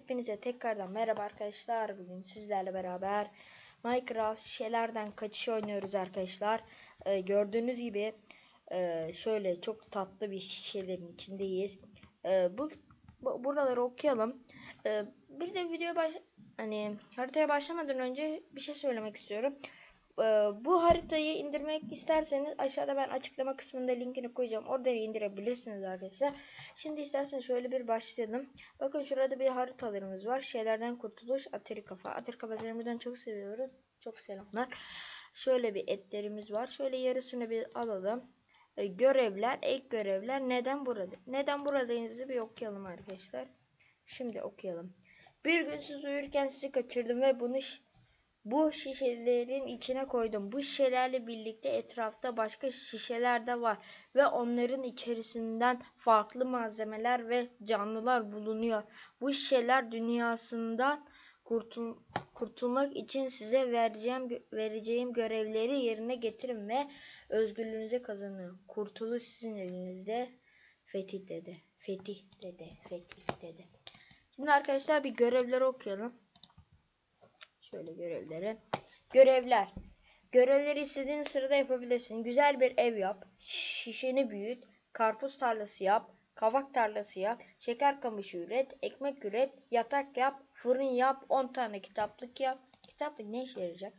Hepinize tekrardan merhaba arkadaşlar. Bugün sizlerle beraber Minecraft şişelerden kaçış oynuyoruz arkadaşlar. Gördüğünüz gibi şöyle çok tatlı bir şişelerin içindeyiz. Buraları okuyalım. Bir de haritaya başlamadan önce bir şey söylemek istiyorum. Bu haritayı indirmek isterseniz aşağıda ben açıklama kısmında linkini koyacağım. Oradan indirebilirsiniz arkadaşlar. Şimdi isterseniz şöyle bir başlayalım. Bakın şurada bir haritalarımız var. Şeylerden kurtuluş, Atari Kafa. Atari Kafa serimizden çok seviyoruz. Çok selamlar. Şöyle bir etlerimiz var. Şöyle yarısını bir alalım. Görevler, ek görevler. Neden burada? Neden buradayızı bir okuyalım arkadaşlar. Şimdi okuyalım. Bir gün siz uyurken sizi kaçırdım ve bu şişelerin içine koydum. Bu şişelerle birlikte etrafta başka şişeler de var ve onların içerisinden farklı malzemeler ve canlılar bulunuyor. Bu şişeler dünyasından kurtulmak için size vereceğim görevleri yerine getirin ve özgürlüğünüzü kazanın. Kurtuluş sizin elinizde. Fetih dedi. Şimdi arkadaşlar bir görevleri okuyalım. Şöyle görevleri. Görevler. Görevleri istediğin sırada yapabilirsin. Güzel bir ev yap. Şişeni büyüt. Karpuz tarlası yap. Kavak tarlası yap. Şeker kamışı üret. Ekmek üret. Yatak yap. Fırın yap. 10 tane kitaplık yap. Kitaplık ne işe yarayacak?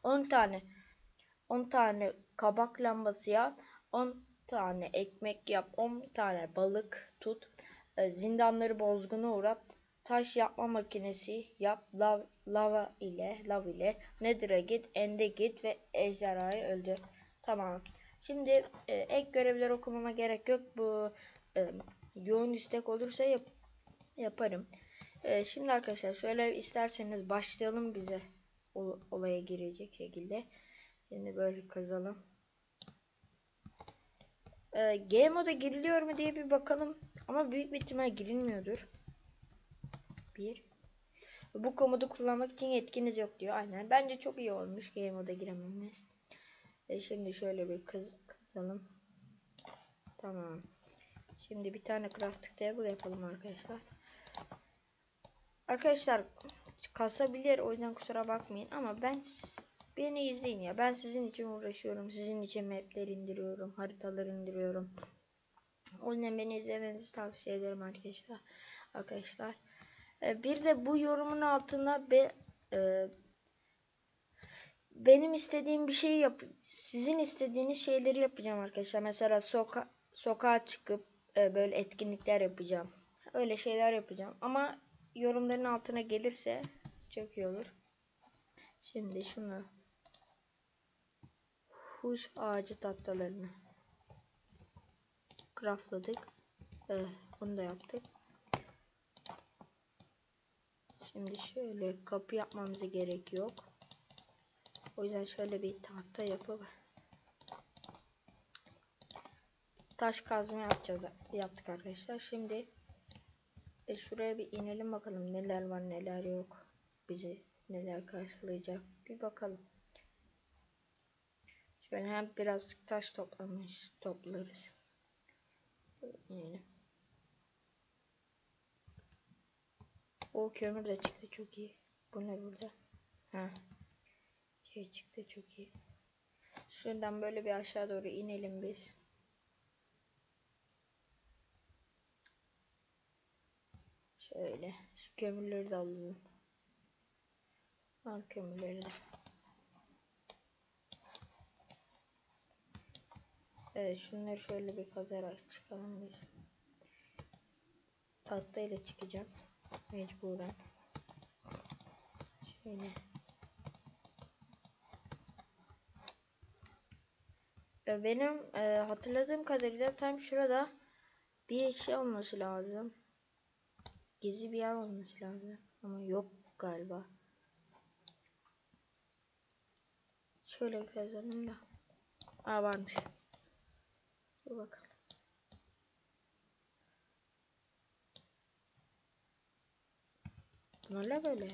10 tane kabak lambası yap. 10 tane ekmek yap. 10 tane balık tut. Zindanları bozguna uğrat. Taş yapma makinesi yap. Lav ile Nether'a git, End'e git ve ejderhayı öldür. Tamam. Şimdi ek görevler okumama gerek yok. Bu yoğun istek olursa yaparım. Şimdi arkadaşlar şöyle isterseniz başlayalım bize olaya girecek şekilde. Şimdi böyle kazalım. Game moda giriliyor mu diye bir bakalım. Ama büyük bir ihtimal girilmiyordur. Bu komodu kullanmak için yetkiniz yok diyor. Aynen. Bence çok iyi olmuş game moda girememiz. Şimdi şöyle bir kazalım. Tamam. Şimdi bir tane crafting table yapalım arkadaşlar. Arkadaşlar kasabilir, o yüzden kusura bakmayın ama beni izleyin ya. Ben sizin için uğraşıyorum. Sizin için mapler indiriyorum, haritalar indiriyorum. O yüzden beni izlemenizi tavsiye ederim arkadaşlar. Bir de bu yorumun altına benim istediğim bir şey sizin istediğiniz şeyleri yapacağım arkadaşlar. Mesela sokağa çıkıp böyle etkinlikler yapacağım. Öyle şeyler yapacağım. Ama yorumların altına gelirse çok iyi olur. Şimdi şunu huş ağacı tahtalarını craftladık. Bunu da yaptık. Şimdi şöyle kapı yapmamıza gerek yok. O yüzden şöyle bir tahta yapıp taş kazma yaptık arkadaşlar. Şimdi şuraya bir inelim bakalım neler var neler yok. Bizi neler karşılayacak bir bakalım. Şöyle hem birazcık taş toplarız. İnelim. O kömür de çıktı, çok iyi. Bu ne burada? Çıktı, çok iyi. Şuradan böyle bir aşağı doğru inelim biz. Şöyle şu kömürleri de alalım. Al kömürleri de. Evet, şunları şöyle bir kazarak çıkalım biz. Tahtayla çıkacağım mecburen. Şöyle. Benim hatırladığım kadarıyla tam şurada bir şey olması lazım. Gizli bir yer olması lazım. Ama yok galiba. Şöyle kazanım da. Varmış. Dur bakalım. Buna la böyle.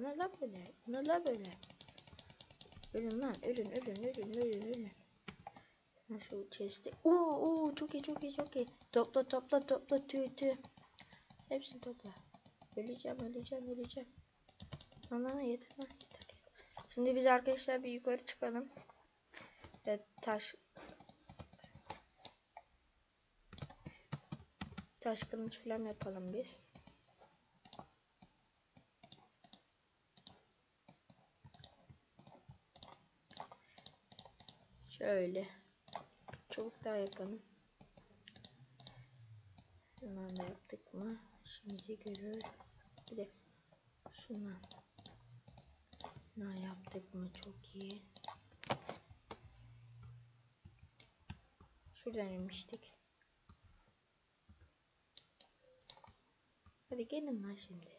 Ölün lan. Ölün. Şu chest'i. Oo çok iyi. Topla tüy. Hepsini topla. Öleceğim. Ana yeter. Şimdi biz arkadaşlar bir yukarı çıkalım. Evet, taş kılıç falan yapalım biz. Şöyle. Çubuk daha yapalım. Bundan da yaptık mı? İşimizi görür. Bir de şundan. Ne yaptık mı? Çok iyi. Şuradan inmiştik. Hadi gelin lan şimdi.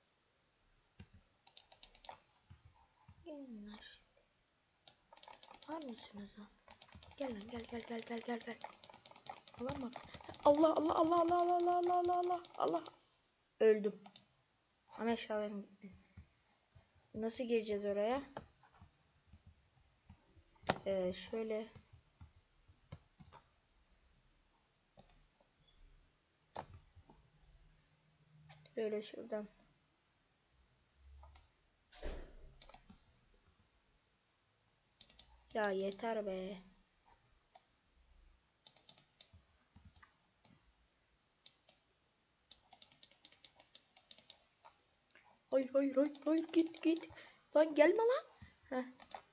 Gelin lan şimdi. Var mısınız lan? Gel lan gel. Alamam. Allah. Öldüm. Ama eşyalarım gitti. Nasıl gireceğiz oraya? Şöyle. Böyle şuradan. Ya yeter be. Hayır git. Lan gelme lan. Heh.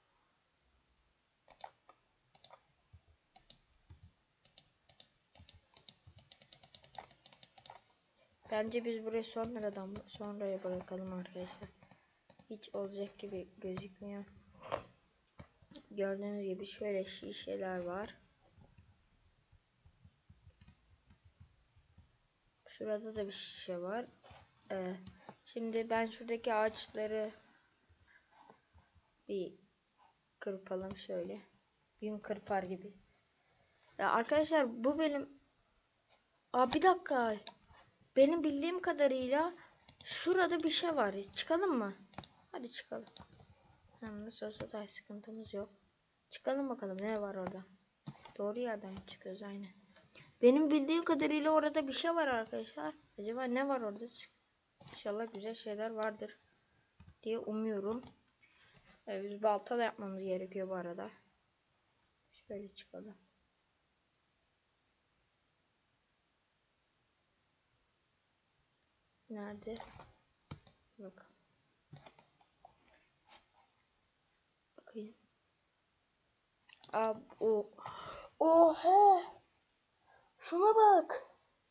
Bence biz burayı sonraya bırakalım arkadaşlar. Hiç olacak gibi gözükmüyor. Gördüğünüz gibi şöyle şişeler var. Şurada da bir şişe var. Şimdi ben şuradaki ağaçları bir kırpalım şöyle. Yün kırpar gibi. Arkadaşlar bu benim... bir dakika. Benim bildiğim kadarıyla şurada bir şey var. Çıkalım mı? Hadi çıkalım. Hem nasıl olsa taş sıkıntımız yok. Çıkalım bakalım ne var orada. Doğru yerden mi çıkıyoruz? Aynen. Benim bildiğim kadarıyla orada bir şey var arkadaşlar. Acaba ne var orada? İnşallah güzel şeyler vardır diye umuyorum. Biz balta da yapmamız gerekiyor bu arada. Şöyle çıkalım. Nerede? Bakın. Bakayım. Oha! Şuna bak.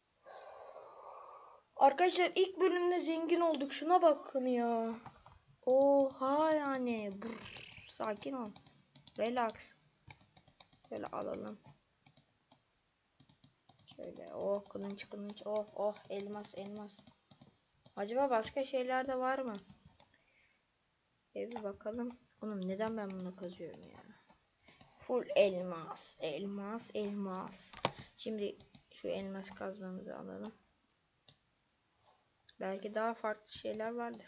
Arkadaşlar ilk bölümde zengin olduk. Şuna bakın ya. Oha yani. Sakin ol. Relax. Şöyle alalım. Şöyle kılınç. Elmas. Acaba başka şeyler de var mı? Bir bakalım. Oğlum neden ben bunu kazıyorum ya? Full elmas. Şimdi şu elmas kazmamızı alalım. Belki daha farklı şeyler vardır.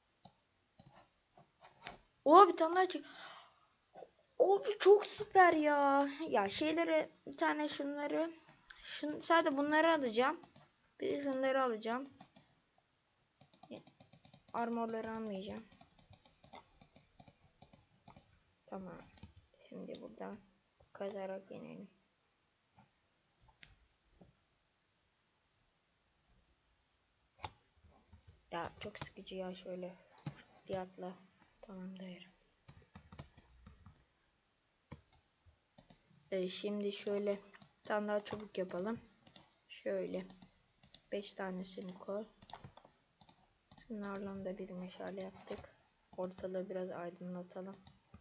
Bir tane daha çık. Çok süper ya. Ya şeyleri bir tane şunları. Sadece bunları alacağım. Bir de şunları alacağım. Armorları almayacağım. Tamam. Şimdi buradan kazarak inelim. Ya çok sıkıcı ya şöyle. Diyatla. Tamamdır. Şimdi şöyle bir tane daha çubuk yapalım. Şöyle 5 tanesini koy. Bunlarla da bir meşale yaptık. Ortalığı biraz aydınlatalım.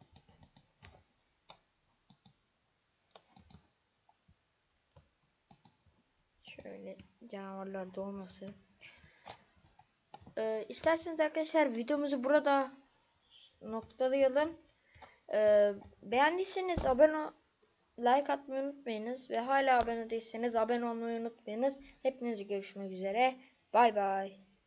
Şöyle canavarlar doğmasın. İsterseniz arkadaşlar videomuzu burada noktalayalım. Beğendiyseniz like atmayı unutmayınız ve hala abone değilseniz abone olmayı unutmayınız. Hepinize görüşmek üzere. Bay bay.